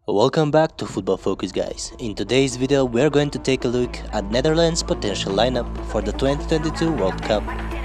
Welcome back to Football Focus, guys. In today's video, we're going to take a look at Netherlands' potential lineup for the 2022 World Cup.